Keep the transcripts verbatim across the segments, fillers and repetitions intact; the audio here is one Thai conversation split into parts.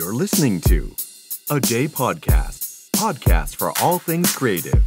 You're listening to A Day Podcast Podcast for all things creative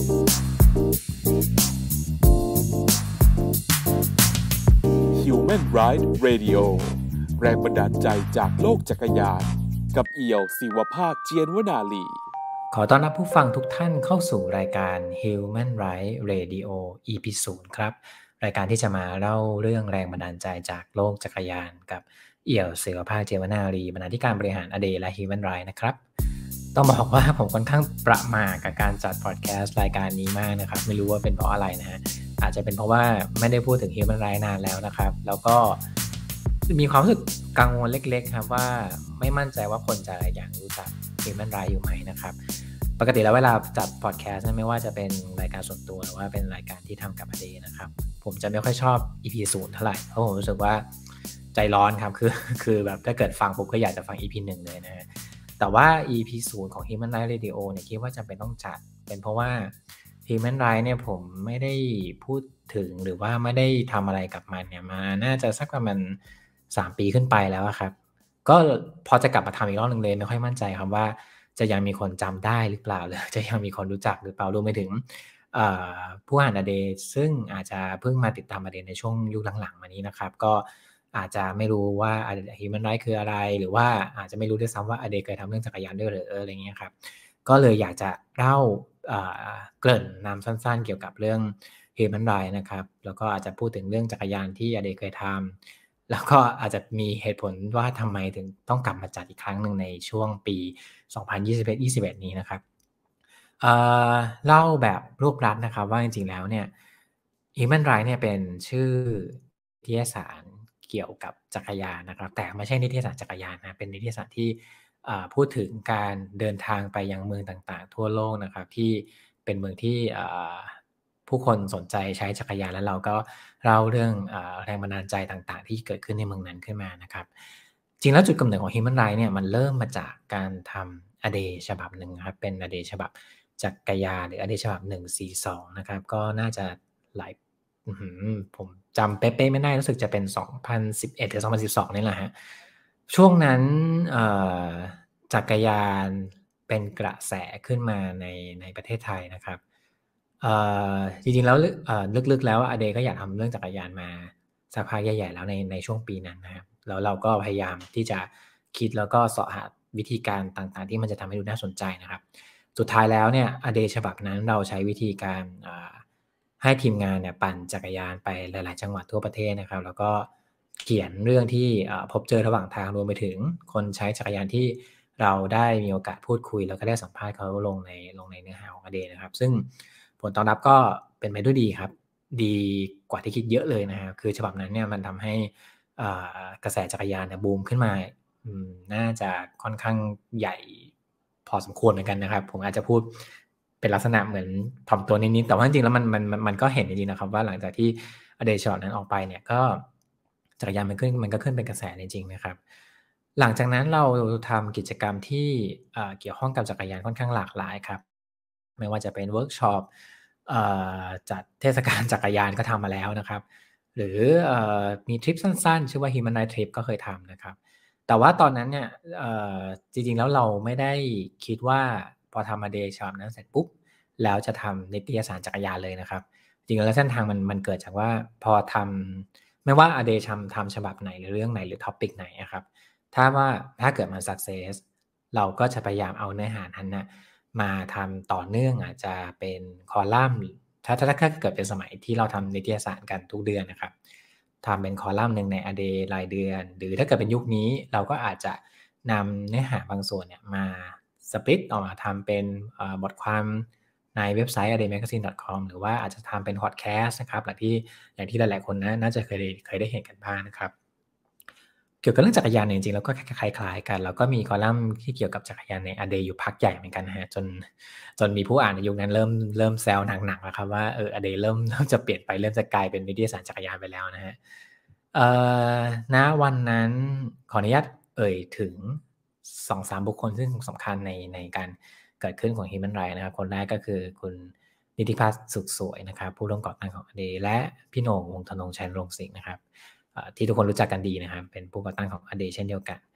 Human Ride Radio แรงบันดาลใจจากโลกจักรยานกับเอี่ยวศิวภาคเจียนวนาลีขอต้อนรับผู้ฟังทุกท่านเข้าสู่รายการ Human Ride Radio อี พี ศูนย์ ครับรายการที่จะมาเล่าเรื่องแรงบันดาลใจจากโลกจักรยานกับเอี่ยวศิวภาคเจียนวนาลีบรรณาธิการบริหาร A Day และ Human Ride นะครับต้องบอกว่าผมค่อนข้างประหม่ากับการจัดพอดแคสต์รายการนี้มากนะครับไม่รู้ว่าเป็นเพราะอะไรนะฮะอาจจะเป็นเพราะว่าไม่ได้พูดถึง Human Ride นานแล้วนะครับแล้วก็มีความรู้สึกกังวลเล็กๆครับว่าไม่มั่นใจว่าคนจะอยากรู้จัก Human Ride อยู่ไหมนะครับปกติแล้วเวลาจัดพอดแคสต์ไม่ว่าจะเป็นรายการส่วนตัวหรือว่าเป็นรายการที่ทำกับ A Day นะครับผมจะไม่ค่อยชอบ อี พี ศูนย์ เท่าไหร่เพราะผมรู้สึกว่าใจร้อนครับคือคือแบบถ้าเกิดฟังผมก็อยากจะฟัง อี พี หนึ่งเลยนะฮะแต่ว่า อี พี ศูนย์ ของ Human Ride Radio เนี่ยคิดว่าจำเป็นต้องจัดเป็นเพราะว่า Human Ride เนี่ยผมไม่ได้พูดถึงหรือว่าไม่ได้ทำอะไรกับมันเนี่ยมาน่าจะสักประมาณสามปีขึ้นไปแล้วครับก็พอจะกลับมาทำอีกรอบนึงเลยไม่ค่อยมั่นใจครับว่าจะยังมีคนจำได้หรือเปล่าหรือจะยังมีคนรู้จักหรือเปล่ารวมไปถึงผู้อ่าน A Day ซึ่งอาจจะเพิ่งมาติดตาม A Day ในช่วงยุคหลังๆมานี้นะครับก็อาจจะไม่รู้ว่า Human Ride คืออะไรหรือว่าอาจจะไม่รู้ด้วยซ้ำว่า A Day เคยทำเรื่องจักรยานด้วยหรืออะไรเงี้ยครับก็เลยอยากจะเล่าเกริ่นนำสั้นๆเกี่ยวกับเรื่อง Human Ride นะครับแล้วก็อาจจะพูดถึงเรื่องจักรยานที่ A Day เคยทำแล้วก็อาจจะมีเหตุผลว่าทำไมถึงต้องกลับมาจัดอีกครั้งหนึ่งในช่วงปีสองพันยี่สิบเอ็ด ยี่สิบเอ็ดนี้นะครับเอ่อเล่าแบบรวบรัดนะครับว่าจริงๆแล้วเนี่ย Human Ride เนี่ยเป็นชื่อนิตยสารเกี่ยวกับจักรยานนะครับแต่ไม่ใช่นิตยสารจักรยานนะเป็นนิตยสารที่พูดถึงการเดินทางไปยังเมืองต่างๆทั่วโลกนะครับที่เป็นเมืองที่ผู้คนสนใจใช้จักรยานแล้วเราก็เล่าเรื่องแรงบันดาลใจต่างๆที่เกิดขึ้นในเมืองนั้นขึ้นมานะครับจริงแล้วจุดกำเนิดของ Human Ride เนี่ยมันเริ่มมาจากการทำ A Day ฉบับหนึ่งครับเป็น A Day ฉบับจักรยานหรือ A Day ฉบับหนึ่งสี่สองนะครับก็น่าจะหลายผมจำเป๊ะๆไม่ได้รู้สึกจะเป็นสองพันสิบเอ็ดหรือสองพันสิบสองนี่แหละฮะช่วงนั้นจักรยานเป็นกระแสขึ้นมาในในประเทศไทยนะครับจริงๆแล้วลึกๆแล้ว A Day ก็อยากทำเรื่องจักรยานมาสักพักใหญ่ๆแล้วในในช่วงปีนั้นนะครับแล้วเราก็พยายามที่จะคิดแล้วก็เสาะหาวิธีการต่างๆที่มันจะทำให้ดูน่าสนใจนะครับสุดท้ายแล้วเนี่ย A Day ฉบับนั้นเราใช้วิธีการให้ทีมงานเนี่ยปั่นจักรยานไปหลายๆจังหวัดทั่วประเทศนะครับแล้วก็เขียนเรื่องที่พบเจอระหว่างทางรวมไปถึงคนใช้จักรยานที่เราได้มีโอกาสพูดคุยแล้วก็ได้สัมภาษณ์เขาลงในลงในเนื้อหาของ A Day นะครับซึ่งผลตอบรับก็เป็นไปด้วยดีครับดีกว่าที่คิดเยอะเลยนะครับคือฉบับนั้นเนี่ยมันทำให้กระแสจักรยานเนี่ยบูมขึ้นมาน่าจะค่อนข้างใหญ่พอสมควรเหมือนกันนะครับผมอาจจะพูดเป็นลักษณะเหมือนถ่อมตัวนิดๆแต่ว่าจริงๆแล้วมันมันมันก็เห็นจริงๆนะครับว่าหลังจากที่ A Day ฉบับนั้นออกไปเนี่ยก็จักรยานมันขึ้นมันก็ขึ้นเป็นกระแสจริงๆนะครับหลังจากนั้นเราทำกิจกรรมที่เกี่ยวข้องกับจักรยานค่อนข้างหลากหลายครับไม่ว่าจะเป็นเวิร์กช็อปจัดเทศกาลจักรยานก็ทำมาแล้วนะครับหรือมีทริปสั้นๆชื่อว่า Human Ride Trip ก็เคยทำนะครับแต่ว่าตอนนั้นเนี่ยจริงๆแล้วเราไม่ได้คิดว่าพอทำ A Day ฉบับนั้นเสร็จปุ๊บแล้วจะทำนิตยสารจักรยานเลยนะครับจริงๆแล้วเส้นทางมันมันเกิดจากว่าพอทำไม่ว่า A Day ทำทำฉบับไหนหรือเรื่องไหนหรือท็อปิกไหนนะครับถ้าว่าถ้าเกิดมัน success เราก็จะพยายามเอาเนื้อหานั้นนะมาทำต่อเนื่องอาจจะเป็นคอลัมน์ถ้าถ้าถ้าเกิดเป็นสมัยที่เราทำนิตยสารกันทุกเดือนนะครับทำเป็นคอลัมน์หนึ่งใน A Day รายเดือนหรือถ้าเกิดเป็นยุคนี้เราก็อาจจะนำเนื้อหาบางส่วนเนี่ยมาสปลิตออกมาทำเป็นบทความในเว็บไซต์ a day magazine dot com หรือว่าอาจจะทำเป็นพอดแคสต์นะครับอย่างที่อย่างที่หลายๆคนนะน่าจะเคยเคยได้เห็นกันบ้างนะครับเกี่ยวกับเรื่องจักรยานจริงๆแล้วก็คล้ายๆกันแล้วก็มีคอลัมน์ที่เกี่ยวกับจักรยานใน A Day อยู่พักใหญ่เหมือนกันนะฮะจนจนมีผู้อ่านในยุคนั้นเริ่มเริ่มแซวหนักๆแล้วครับว่าเออ A Day เริ่มเริ่มจะเปลี่ยนไปเริ่มจะกลายเป็นนิตยสารจักรยานไปแล้วนะฮะเอ่อณวันนั้นขออนุญาตเอ่ยถึง สองสาม บุคคลซึ่งสำคัญในในการเกิดขึ้นของ Human Ride นะครับคนแรกก็คือคุณนิติพัฒน์สุขสวยนะครับผู้ร่วมก่อตั้งของ A Day และพี่โหน่งวงศ์ธนงชัยนรงค์สิงห์นะครับที่ทุกคนรู้จักกันดีนะครับเป็นผู้ก่อตั้งของ A Day เช่นเดียวกัน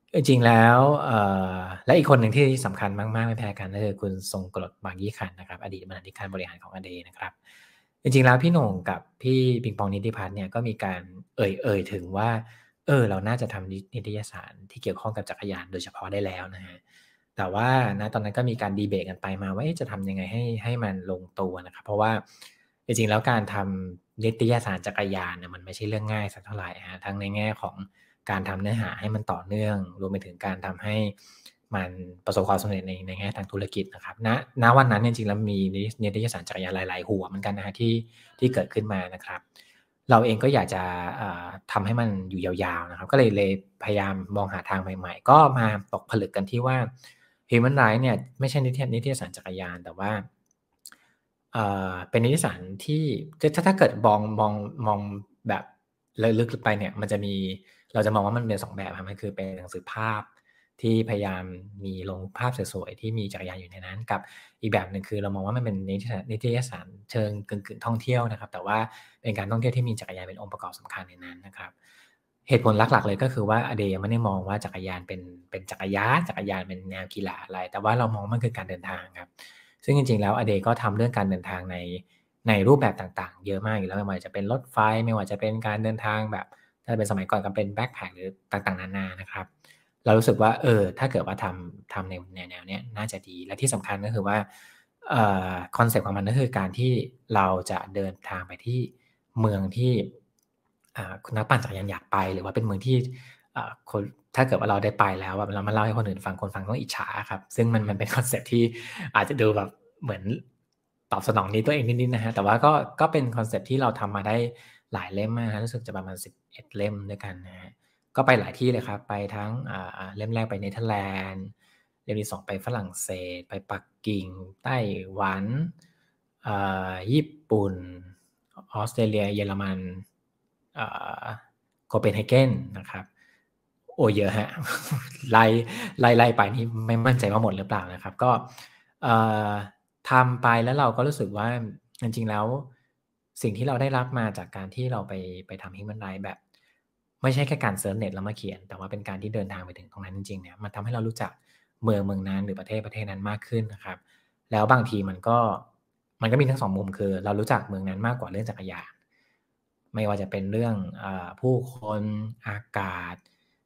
จริงๆแล้วเอ่อและอีกคนหนึ่งที่สำคัญมากๆไม่แพ้กันก็คือคุณทรงกรดบางยี่ขันธ์นะครับอดีตบรรณาธิการบริหารของ เอ ดี นะครับจริงๆแล้วพี่โหน่งกับพี่ปิงปองนิติพัฒน์เนี่ยก็มีการเอ่ยๆถึงว่าเออเราน่าจะทำนิตยสารที่เกี่ยวข้องกับจักรยานโดยเฉพาะได้แล้วนะครับแต่ว่าณตอนนั้นก็มีการดีเบตกันไปมาว่าจะทำยังไงให้ให้มันลงตัวนะครับเพราะว่าจริงๆแล้วการทำนิตยสารจักรยานเนี่ยมันไม่ใช่เรื่องง่ายสักเท่าไหร่ฮะทั้งในแง่ของการทำเนื้อหาให้มันต่อเนื่องรวมไปถึงการทำให้มันประสบความสำเร็จในในแง่ทางธุรกิจนะครับณณวันนั้นจริงๆแล้วมีนิตยสารจักรยานหลายๆหัวเหมือนกันนะฮะที่ที่เกิดขึ้นมานะครับเราเองก็อยากจะทำให้มันอยู่ยาวๆนะครับก็เลยเลยพยายามมองหาทางใหม่ๆก็มาตกผลึกกันที่ว่า Human Rights เนี่ยไม่ใช่นิตยสารจักรยานแต่ว่าเป็นนิตยสารที่ถ้าถ้าเกิดมองมองมองแบบลึกๆไปเนี่ยมันจะมีเราจะมองว่ามันเป็นสองแบบครับมันคือเป็นหนังสือภาพที่พยายามมีลงภาพสวยๆที่มีจักรยานอยู่ในนั้นกับอีกแบบหนึ่งคือเรามองว่ามันเป็นนิตยสารเชิงกึ่งๆท่องเที่ยวนะครับแต่ว่าเป็นการท่องเที่ยวที่มีจักรยานเป็นองค์ประกอบสำคัญในนั้นนะครับเหตุผลหลักๆเลยก็คือว่าอเดย์ไม่ได้มองว่าจักรยานเป็นเป็นจักรยานจักรยานเป็นแนวกีฬาอะไรแต่ว่าเรามองมันคือการเดินทางครับซึ่งจริงๆแล้วอเดย์ก็ทำเรื่องการเดินทางในในรูปแบบต่างๆเยอะมากอยู่แล้วไม่ว่าจะเป็นรถไฟไม่ว่าจะเป็นการเดินทางแบบถ้าเป็นสมัยก่อนก็เป็นแบ็คแพ็คหรือต่างๆนานานะครับเรารู้สึกว่าเออถ้าเกิดว่าทำทำในแนวๆนี้น่าจะดีและที่สำคัญก็คือว่าเอ่อคอนเซ็ปต์ของมันก็คือการที่เราจะเดินทางไปที่เมืองที่คุณนักปั่นจักรยานอยากไปหรือว่าเป็นเมืองที่คนถ้าเกิดว่าเราได้ไปแล้วแบบเรามาเล่าให้คนอื่นฟังคนฟังต้องอิจฉาครับซึ่งมันมันเป็นคอนเซ็ปต์ที่อาจจะดูแบบเหมือนตอบสนองนี้ตัวเองนิดๆนะฮะแต่ว่าก็ก็เป็นคอนเซ็ปต์ที่เราทำมาได้หลายเล่มมากรู้สึกจะประมาณสิบเอ็ดเล่มด้วยกันนะฮะก็ไปหลายที่เลยครับไปทั้งเล่มแรกไปเนเธอร์แลนด์เล่มที่สองไปฝรั่งเศสไปปักกิ่งไต้หวันญี่ปุ่นออสเตรเลียเยอรมันโคเปนเฮเกนนะครับโอ้เยอะฮะไล่ไล่ไล่ไปนี่ไม่มั่นใจว่าหมดหรือเปล่านะครับก็ทำไปแล้วเราก็รู้สึกว่าจริงๆแล้วสิ่งที่เราได้รับมาจากการที่เราไปไปทำ Human Rights แบบไม่ใช่แค่การเซิร์ชเน็ตแล้วมาเขียนแต่ว่าเป็นการที่เดินทางไปถึงตรงนั้นจริงๆเนี่ยมันทำให้เรารู้จักเมืองเมืองนั้นหรือประเทศประเทศนั้นมากขึ้นนะครับแล้วบางทีมันก็มันก็มีทั้งสองมุมคือเรารู้จักเมืองนั้นมากกว่าเรื่องจักรยานไม่ว่าจะเป็นเรื่องผู้คนอากาศ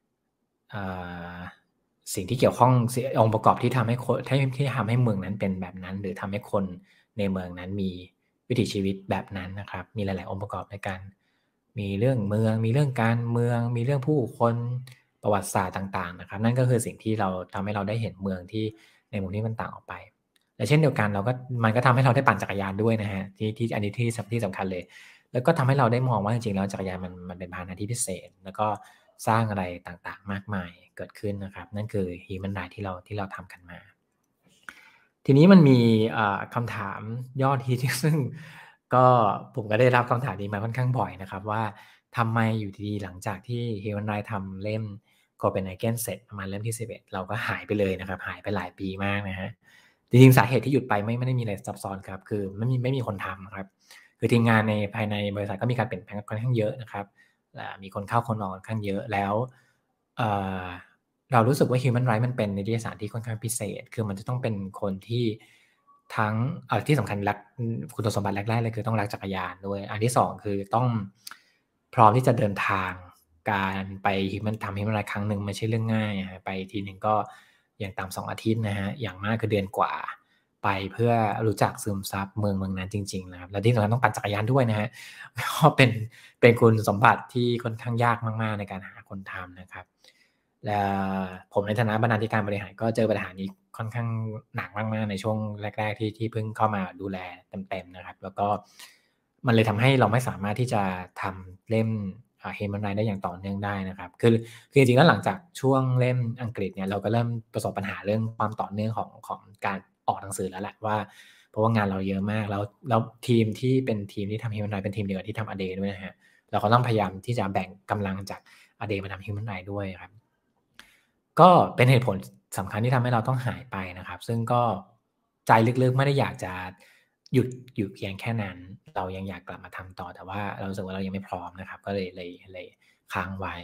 สิ่งที่เกี่ยวข้ององค์ประกอบที่ทำให้คนที่ทำให้เมืองนั้นเป็นแบบนั้นหรือทำให้คนในเมืองนั้นมีวิถีชีวิตแบบนั้นนะครับมีหลายๆองค์ประกอบในการมีเรื่องเมืองมีเรื่องการเมืองมีเรื่องผู้คนประวัติศาสตร์ต่างๆนะครับนั่นก็คือสิ่งที่เราทำให้เราได้เห็นเมืองที่ในมุมที่มันต่างออกไปและเช่นเดียวกันเราก็มันก็ทำให้เราได้ปั่นจักรยานด้วยนะฮะที่ที่อันนี้ที่ที่สำคัญเลยแล้วก็ทำให้เราได้มองว่าจริงๆแล้วจักรยานมันมันเป็นพาหนะที่พิเศษแล้วก็สร้างอะไรต่างๆมากมายเกิดขึ้นนะครับนั่นคือ Human Rights ที่เราที่เราทำกันมาทีนี้มันมีคำถามยอดฮิตซึ่งก็ผมก็ได้รับคำถามนี้มาค่อนข้างบ่อยนะครับว่าทำไมอยู่ดีๆหลังจากที่ Human Rights ทำเล่ม Copenhagen เสร็จประมาณเล่มที่สิบเอ็ดเราก็หายไปเลยนะครับหายไปหลายปีมากนะฮะจริงๆสาเหตุที่หยุดไปไม่ไม่ได้มีอะไรซับซ้อนครับคือไม่มีไม่มีคนทำครับคือทีมงานในภายในบริษัทก็มีการเปลี่ยนแปลงค่อนข้างเยอะนะครับมีคนเข้าคนออกค่อนข้างเยอะแล้วเรารู้สึกว่า Human Rights มันเป็นนิตยสารที่ค่อนข้างพิเศษคือมันจะต้องเป็นคนที่ทั้งเอาที่สำคัญรักคุณสมบัติแรกๆเลยคือต้องรักจักรยานด้วยอันที่สองคือต้องพร้อมที่จะเดินทางการไป Human ทำ Human Rights ครั้งหนึ่งไม่ใช่เรื่องง่ายไปทีนึงก็อย่างต่ำสองอาทิตย์นะฮะอย่างมากคือเดือนกว่าไปเพื่อรู้จักซึมซับเมืองเมืองนั้นจริงๆนะครับและที่สำคัญต้องปั่นจักรยานด้วยนะฮะก็เป็นเป็นคุณสมบัติที่ค่อนข้างยากมากๆในการหาคนทำนะครับและผมในฐานะบรรณาธิการบริหารก็เจอปัญหานี้ค่อนข้างหนักมากๆในช่วงแรกๆที่ที่เพิ่งเข้ามาดูแลเต็มๆนะครับแล้วก็มันเลยทำให้เราไม่สามารถที่จะทำเล่มHuman Rights ได้อย่างต่อเนื่องได้นะครับคือคือจริงๆแล้วหลังจากช่วงเล่มอังกฤษเนี่ยเราก็เริ่มประสบปัญหาเรื่องความต่อเนื่องของของการออกหนังสือแล้วแหละว่าเพราะว่างานเราเยอะมากแล้วแล้วทีมที่เป็นทีมที่ทำ Human Rights เป็นทีมเดียวกับที่ทำ A Day ด้วยนะฮะเราก็ต้องพยายามที่จะแบ่งกำลังจาก A Day มาทำ Human Rights ด้วยครับก็เป็นเหตุผลสำคัญที่ทำให้เราต้องหายไปนะครับซึ่งก็ใจลึกๆไม่ได้อยากจะหยุดอยู่เพียงแค่นั้นเรายังอยากกลับมาทำต่อแต่ว่าเรารู้สึกว่าเรายังไม่พร้อมนะครับก็เลยเลยเลยค้างไว้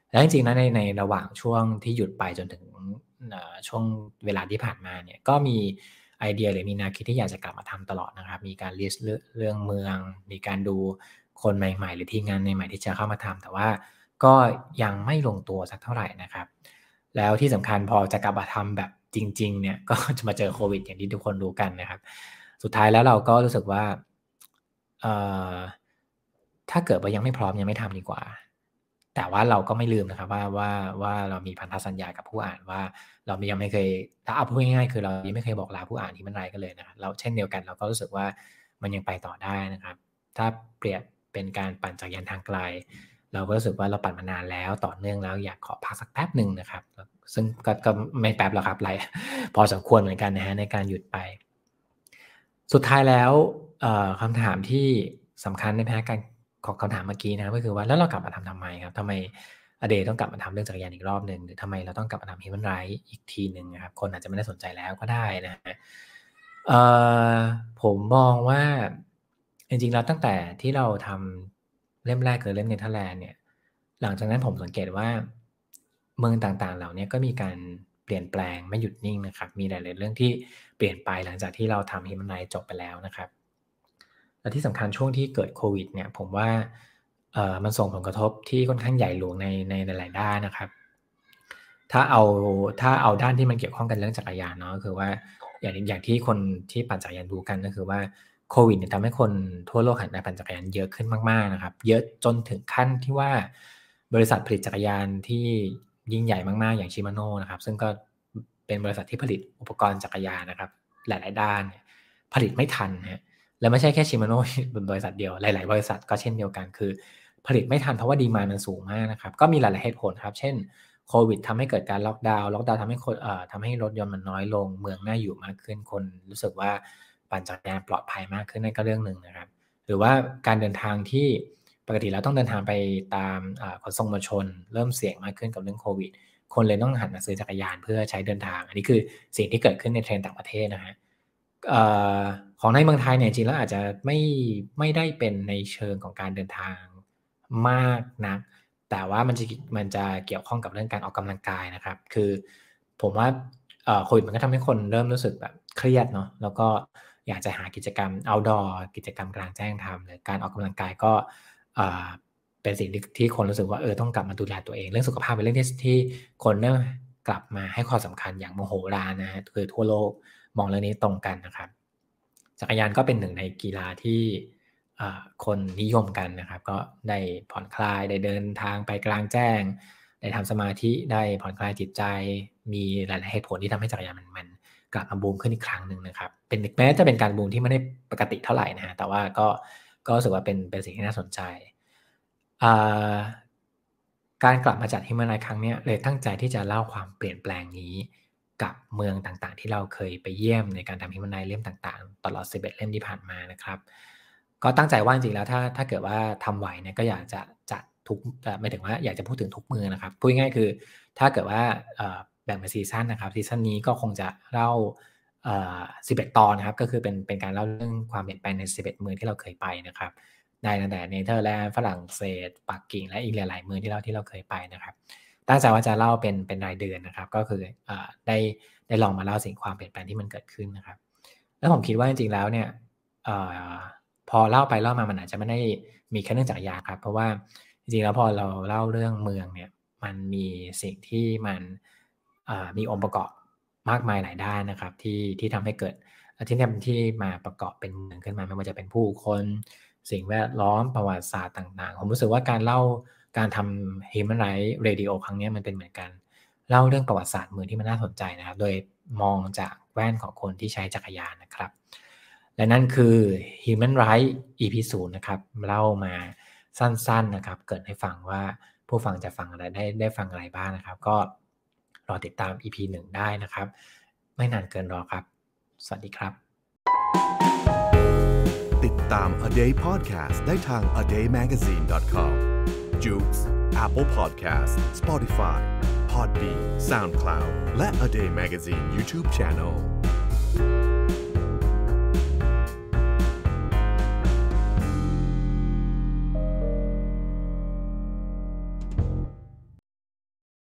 แล้วจริงๆนะในในระหว่างช่วงที่หยุดไปจนถึงช่วงเวลาที่ผ่านมาเนี่ยก็มีไอเดียหรือมีแนวคิดที่อยากจะกลับมาทำตลอดนะครับมีการลิสต์เรื่องเมืองมีการดูคนใหม่ๆหรือทีมงานใหม่ๆที่จะเข้ามาทำแต่ว่าก็ยังไม่ลงตัวสักเท่าไหร่นะครับแล้วที่สำคัญพอจะกลับมาทำแบบจริงๆเนี่ยก็จะมาเจอโควิดอย่างที่ทุกคนรู้กันนะครับสุดท้ายแล้วเราก็รู้สึกว่าเอ่อถ้าเกิดว่ายังไม่พร้อมยังไม่ทำดีกว่าแต่ว่าเราก็ไม่ลืมนะครับว่าว่าว่าเรามีพันธสัญญากับผู้อ่านว่าเรายังไม่เคยถ้าเอาพูดง่ายๆคือเรายังไม่เคยบอกลาผู้อ่านที่มันไรกันเลยนะครับเราเช่นเดียวกันเราก็รู้สึกว่ามันยังไปต่อได้นะครับถ้าเปรียบเป็นการปั่นจักรยานทางไกลเราก็รู้สึกว่าเราปั่นมานานแล้วต่อเนื่องแล้วอยากขอพักสักแป๊บนึงนะครับซึ่งก็ก็ไม่แป๊บหรอกครับไรพอสมควรเหมือนกันนะฮะในการหยุดไปสุดท้ายแล้วคำถามที่สำคัญในแพ้การของคำถามเมื่อกี้นะก็คือว่าแล้วเรากลับมาทำทำไมครับทำไมอเดย์ต้องกลับมาทำเรื่องจักรยานอีกรอบหนึ่งหรือทำไมเราต้องกลับมาทำ Human Rights อีกทีหนึ่งนะครับคนอาจจะไม่ได้สนใจแล้วก็ได้นะฮะเอ่อผมมองว่าจริงๆแล้วตั้งแต่ที่เราทำเล่มแรกคือเล่มเนเธอร์แลนด์เนี่ยหลังจากนั้นผมสังเกตว่าเมืองต่างๆเหล่านี้ก็มีการเปลี่ยนแปลงไม่หยุดนิ่งนะครับมีหลายๆเรื่องที่เปลี่ยนไปหลังจากที่เราทำ Human Rights จบไปแล้วนะครับและที่สำคัญช่วงที่เกิดโควิดเนี่ยผมว่าเอ่อมันส่งผลกระทบที่ค่อนข้างใหญ่หลวงในในหลายๆด้านนะครับถ้าเอาถ้าเอาด้านที่มันเกี่ยวข้องกันเรื่องจักรยานเนาะก็คือว่าอย่างอย่างที่คนที่ปั่นจักรยานรู้กันก็คือว่าโควิดเนี่ยทำให้คนทั่วโลกหันมาปั่นจักรยานเยอะขึ้นมากๆนะครับเยอะจนถึงขั้นที่ว่าบริษัทผลิตจักรยานที่ยิ่งใหญ่มากๆอย่างชิมาโน่นะครับซึ่งก็เป็นบริษัทที่ผลิตอุปกรณ์จักรยานนะครับหลายๆด้านผลิตไม่ทันฮะและไม่ใช่แค่ชิมาโน่เป็นบริษัทเดียวหลายๆบริษัทก็เช่นเดียวกันคือผลิตไม่ทันเพราะว่าดีมานด์มันสูงมากนะครับก็มีหลายๆเหตุผลครับเช่นโควิดทำให้เกิดการล็อกดาวน์ล็อกดาวน์ทำให้คนเอ่อทำให้รถยนต์มันน้อยลงเมืองน่าอยู่มากขึ้นคนรู้สึกว่าปั่นจักรยานปลอดภัยมากขึ้นนั่นก็เรื่องนึงนะครับหรือว่าการเดินทางที่ปกติแล้วต้องเดินทางไปตามขนส่งมวลชนเริ่มเสี่ยงมากขึ้นกับเรื่องโควิดคนเลยต้องหันมาซื้อจักรยานเพื่อใช้เดินทางอันนี้คือสิ่งที่เกิดขึ้นในเทรนด์ต่างประเทศนะฮะเอ่อของในเมืองไทยเนี่ยจริงแล้วอาจจะไม่ไม่ได้เป็นในเชิงของการเดินทางมากนักแต่ว่ามันจะมันจะเกี่ยวข้องกับเรื่องการออกกำลังกายนะครับคือผมว่าเอ่อโควิดมันก็ทำให้คนเริ่มรู้สึกแบบเครียดเนาะแล้วก็อยากจะหากิจกรรม outdoor กิจกรรมกลางแจ้งทำหรือการออกกำลังกายก็เอ่อเป็นสิ่งที่ที่คนรู้สึกว่าเออต้องกลับมาดูแลตัวเองเรื่องสุขภาพเป็นเรื่องที่ที่คนเริ่มกลับมาให้ความสำคัญอย่างมโหฬารนะฮะคือทั่วโลกมองเรื่องนี้ตรงกันนะครับจักรยานก็เป็นหนึ่งในกีฬาที่คนนิยมกันนะครับก็ได้ผ่อนคลายได้เดินทางไปกลางแจ้งได้ทำสมาธิได้ผ่อนคลายจิตใจมีหลายๆเหตุผลที่ทำให้จักรยานมันมันกลับมาบูมขึ้นอีกครั้งหนึ่งนะครับเป็นแม้จะเป็นการบูมที่ไม่ได้ปกติเท่าไหร่นะฮะแต่ว่าก็ก็รู้สึกว่าเป็นเป็นสิ่งที่น่าสนใจการกลับมาจัด Human Rights ครั้งนี้เลยตั้งใจที่จะเล่าความเปลี่ยนแปลงนี้กับเมืองต่างๆที่เราเคยไปเยี่ยมในการทำ Human Rights เล่มต่างๆตลอดสิบเอ็ดเล่มที่ผ่านมานะครับก็ตั้งใจว่าจริงๆแล้วถ้าถ้าเกิดว่าทำไหวเนี่ยก็อยากจะจัดทุกไม่ถึงว่าอยากจะพูดถึงทุกเมืองนะครับพูดง่ายๆคือถ้าเกิดว่าแบ่งเป็นซีซั่นนะครับซีซั่นนี้ก็คงจะเล่าสิบเอ็ดตอนนะครับก็คือเป็นเป็นการเล่าเรื่องความเปลี่ยนแปลงในสิบเอ็ดเมืองที่เราเคยไปนะครับได้ตั้งแต่เนเธอร์แลนด์ฝรั่งเศสปักกิ่งและอีกหลายๆเมืองที่เราที่เราเคยไปนะครับตั้งใจว่าจะเล่าเป็นเป็นรายเดือนนะครับก็คือได้ได้ลองมาเล่าสิ่งความเปลี่ยนแปลงที่มันเกิดขึ้นนะครับแล้วผมคิดว่าจริงๆแล้วเนี่ยพอเล่าไปเล่ามามันอาจจะไม่ได้มีแค่เรื่องจักรยานครับเพราะว่าจริงๆแล้วพอเราเล่าเรื่องเมืองเนี่ยมันมีสิ่งที่มันมีองค์ประกอบมากมายหลายด้านนะครับที่ที่ทำให้เกิดที่ทำที่มาประกอบเป็นเมืองขึ้นมาไม่ว่าจะเป็นผู้คนสิ่งแวดล้อมประวัติศาสตร์ต่างๆผมรู้สึกว่าการเล่าการทำ Human Rights Radio ครั้งนี้มันเป็นเหมือนกันเล่าเรื่องประวัติศาสตร์เมืองที่มันน่าสนใจนะครับโดยมองจากแว่นของคนที่ใช้จักรยานนะครับและนั่นคือ Human Rights อี พี ศูนย์นะครับเล่ามาสั้นๆนะครับเกิดให้ฟังว่าผู้ฟังจะฟังอะไรได้ได้ฟังอะไรบ้างนะครับก็รอติดตาม อี พี หนึ่งได้นะครับไม่นานเกินรอครับสวัสดีครับติดตาม A Day Podcast ได้ทาง a day magazine dot com Joox Apple Podcast Spotify Podbean SoundCloud และ A Day Magazine YouTube Channel